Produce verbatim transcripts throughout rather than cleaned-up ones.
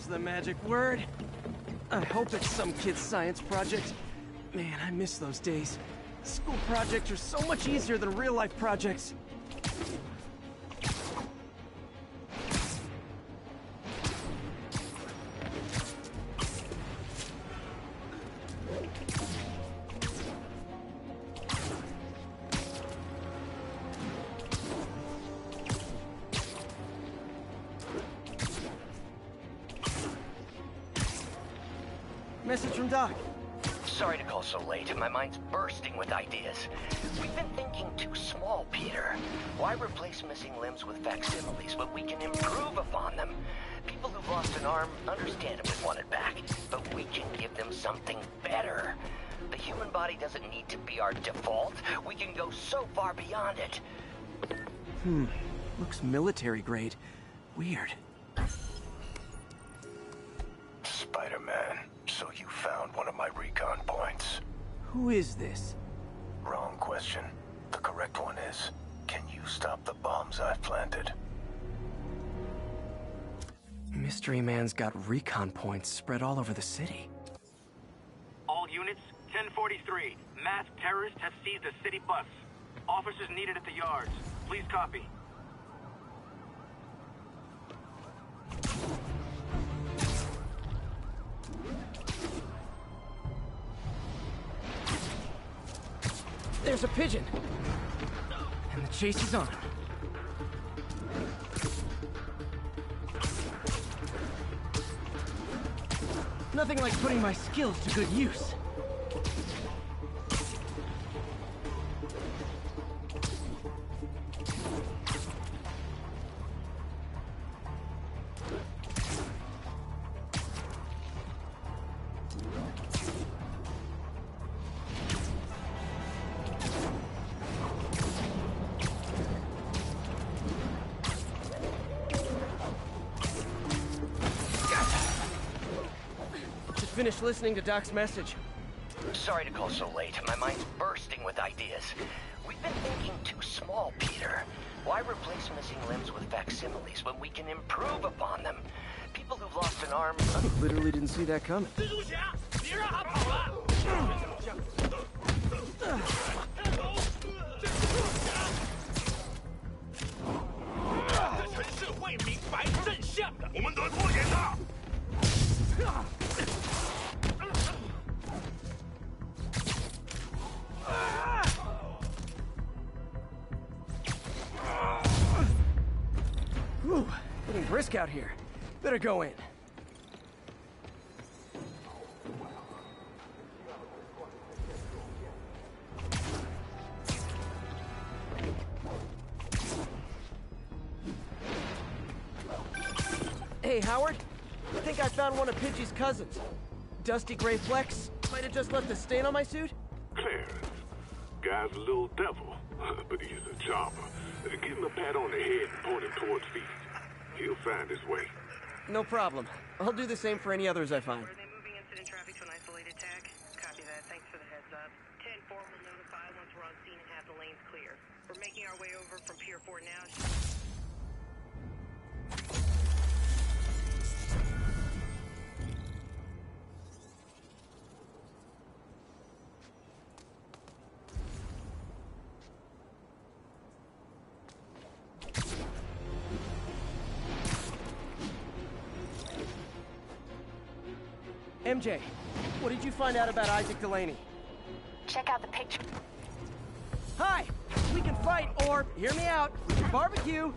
What's the magic word? I hope it's some kid's science project. Man, I miss those days. School projects are so much easier than real-life projects. Message from Doc. Sorry to call so late. My mind's bursting with ideas. We've been thinking too small, Peter. Why replace missing limbs with facsimiles when we can improve upon them? People who've lost an arm understandably want it back, but we can give them something better. The human body doesn't need to be our default. We can go so far beyond it. Hmm. Looks military grade. Weird. Spider-Man, so you found one of my recon points. Who is this? Wrong question. The correct one is, can you stop the bombs I've planted? Mystery Man's got recon points spread all over the city. All units, ten forty-three. Masked terrorists have seized a city bus. Officers needed at the yards. Please copy. There's a pigeon! And the chase is on. Nothing like putting my skills to good use. Finished listening to Doc's message. Sorry to call so late. My mind's bursting with ideas. We've been thinking too small, Peter. Why replace missing limbs with facsimiles when we can improve upon them? People who've lost an arm... Literally didn't see that coming. Whew, getting brisk out here. Better go in. Hey, Howard. I think I found one of Pidgey's cousins. Dusty gray flecks. Might have just left a stain on my suit. Clarence. Guy's a little devil, but he's a charmer. Give him a pat on the head and point him towards feast. He'll find his way. No problem. I'll do the same for any others I find. Are they moving incident traffic to an isolated tag? Copy that. Thanks for the heads up. ten four will notify once we're on scene and have the lanes clear. We're making our way over from Pier four now. M J, what did you find out about Isaac Delaney? Check out the picture. Hi! We can fight, or, hear me out, barbecue!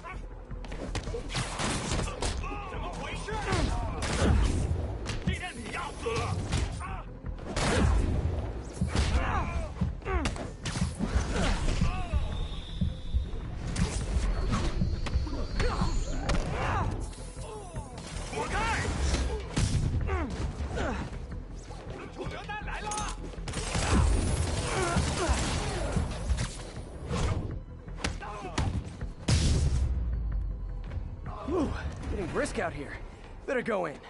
Whew, getting brisk out here. Better go in.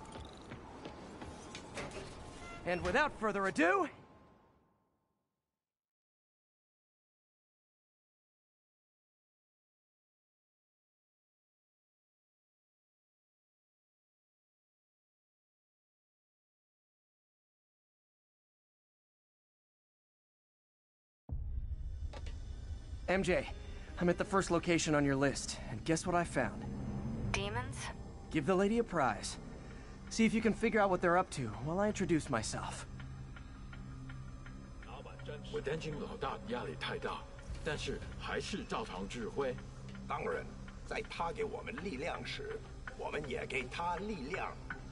And without further ado... M J, I'm at the first location on your list, and guess what I found? Demons? Give the lady a prize. See if you can figure out what they're up to while I introduce myself. 我担心老大压力太大，但是还是照常指挥。 当然，在他给我们力量时，我们也给他力量。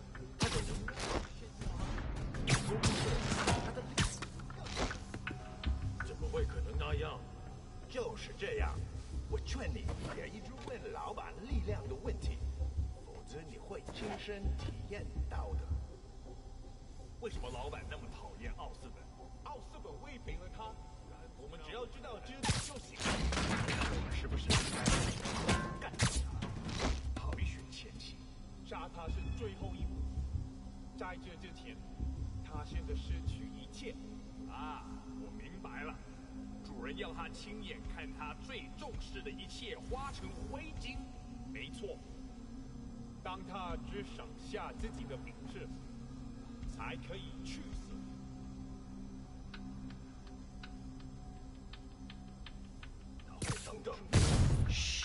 怎么会可能那样？ 就是这样。我劝你别一直问老板力量的问题，否则你会亲身体验到的。 为什么老板那么讨厌奥斯本？奥斯本威胁了他，我们只要知道知道就行。我们是不是应该干掉他？回血前期，杀他是最后一步。在这之前，他现在失去一切。啊，我明白了。主人要他亲眼看他最重视的一切化成灰烬。没错。当他只剩下自己的名字，才可以去死。 等等，嘘。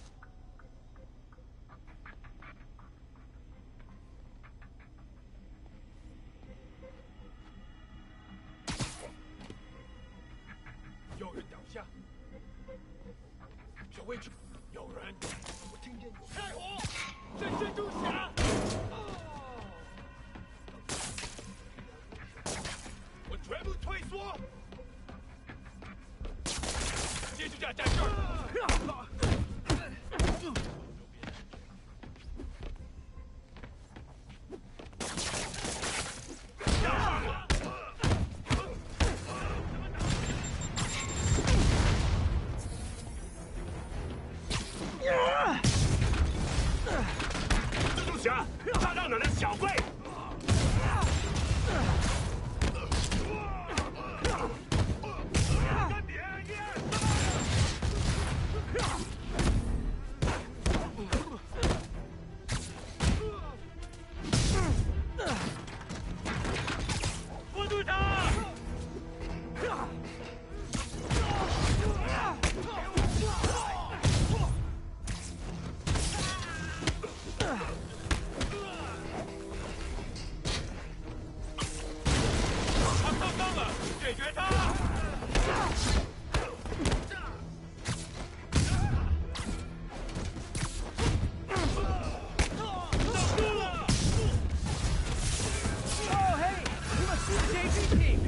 有人倒下，这位置有人，我听见有开火，这蜘蛛侠！我全部退缩，蜘蛛侠在这儿。蜘蛛侠，炸到你的小队！我队长！解决他！挡住了！ Oh, hey! You must be the J P team!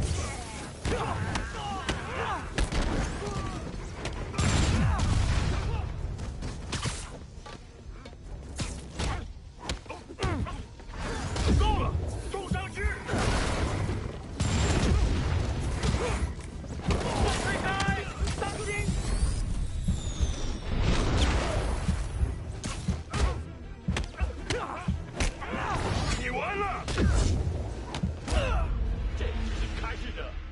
够了，重伤区！推开，当心！你完了！这只是开始的。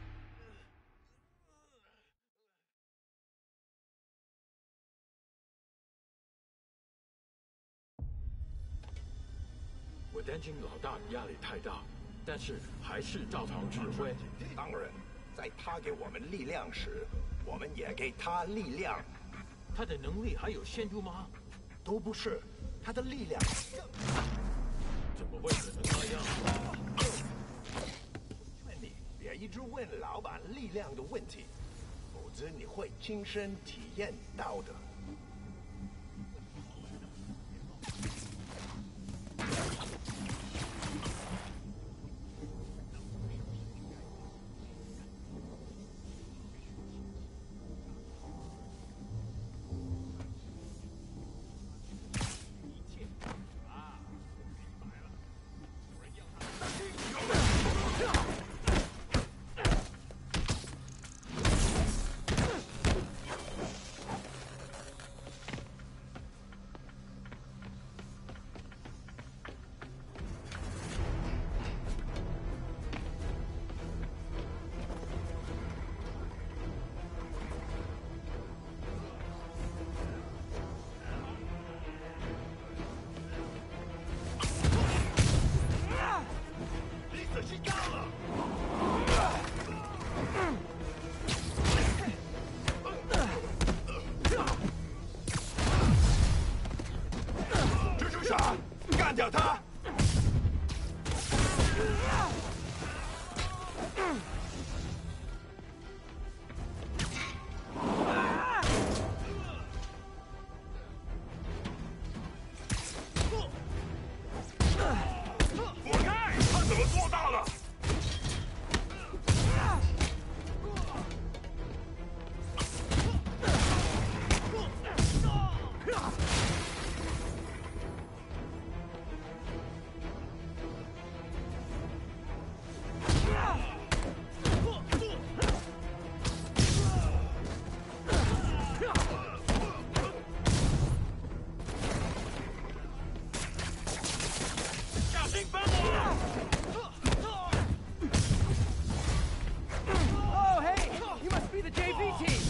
我担心老大压力太大，但是还是照常指挥。 当然，在他给我们力量时，我们也给他力量。 他的能力还有限度吗？ 都不是，他的力量。 怎么会可能那样？ 劝你别一直问老板力量的问题，否则你会亲身体验到的。 干掉他！ 躲开！他怎么做到了？ Oh, hey! You must be the J V team!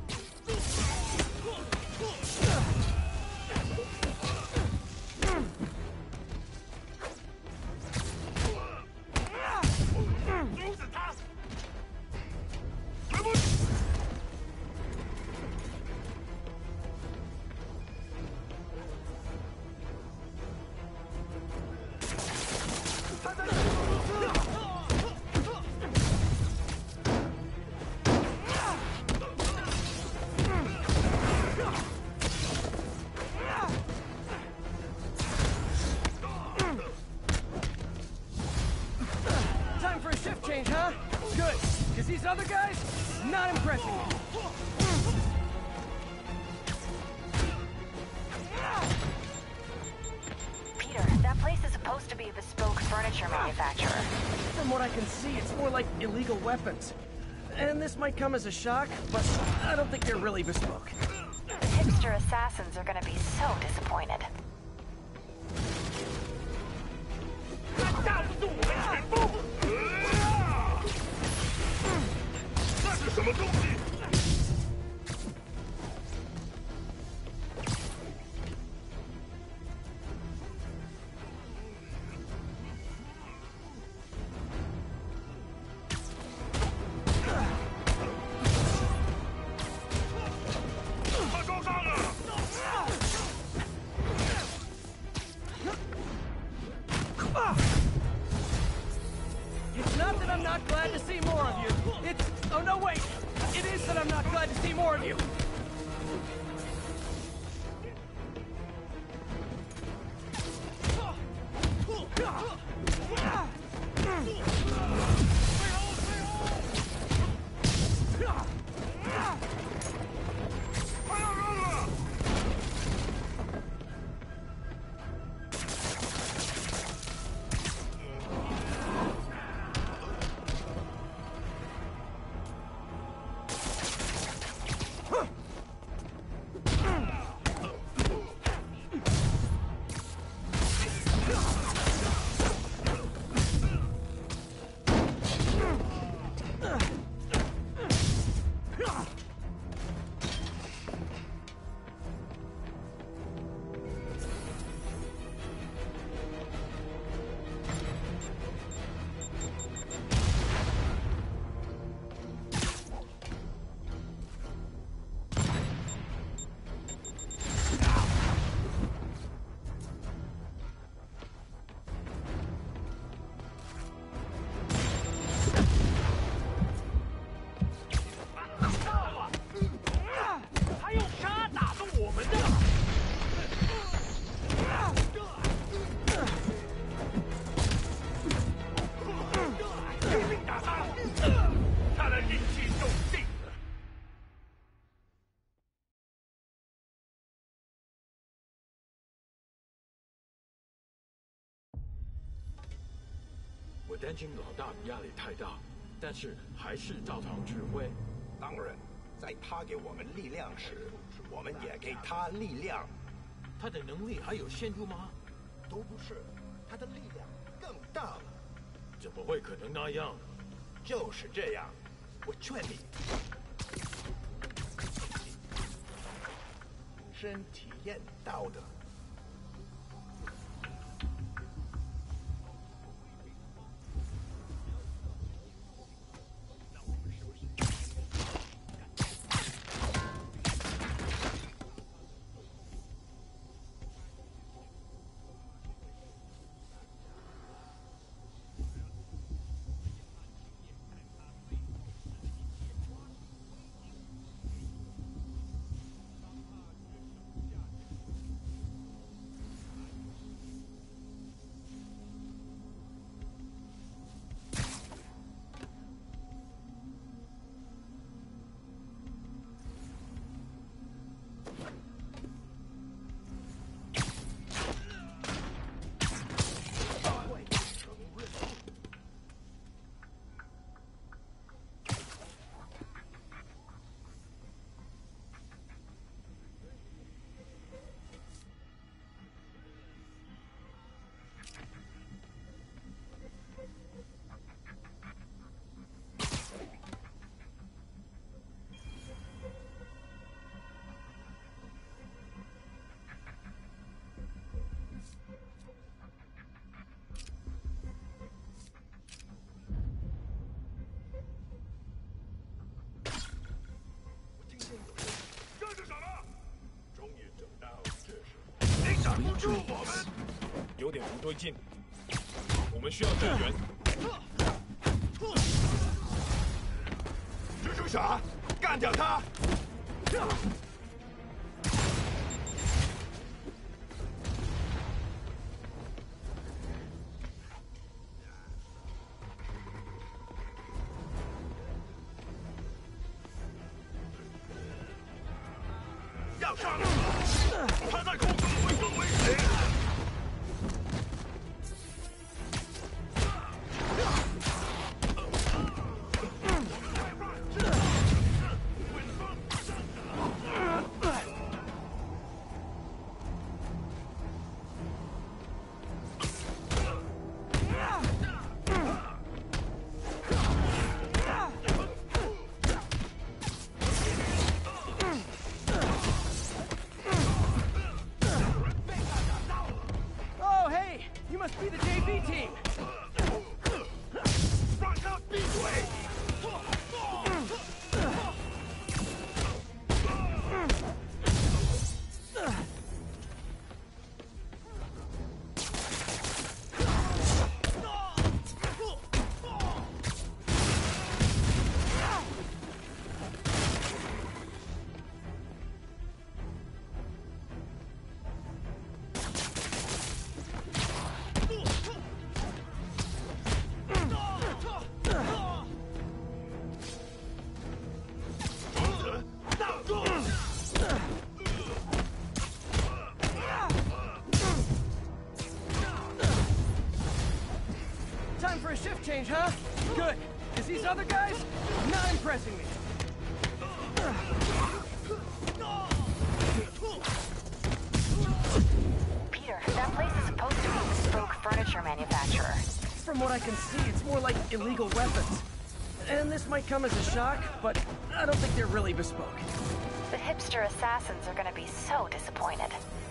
Time for a shift change, huh? Good, because these other guys, not impressing me. Peter, that place is supposed to be a bespoke furniture manufacturer. From what I can see, it's more like illegal weapons. And this might come as a shock, but I don't think they're really bespoke. The hipster assassins are gonna be so disappointed. 他架不住我们全部！那是什么东西？ It's not that I'm not glad to see more of you. It's... Oh, no, wait. It is that I'm not glad to see more of you. “我担心老大压力太大，但是还是照常指挥。 当然，在他给我们力量时，我们也给他力量。 他的能力还有限度吗？ 都不是，他的力量更大了。 怎么会可能那样？ 就是这样，我劝你亲身体验到的。 有点不对劲，我们需要支援。蜘蛛侠，干掉他！要杀了他！他在空中会更危险。 Time for a shift change, huh? Good, because these other guys, not impressing me. Peter, that place is supposed to be a bespoke furniture manufacturer. From what I can see, it's more like illegal weapons. And this might come as a shock, but I don't think they're really bespoke. The hipster assassins are gonna be so disappointed.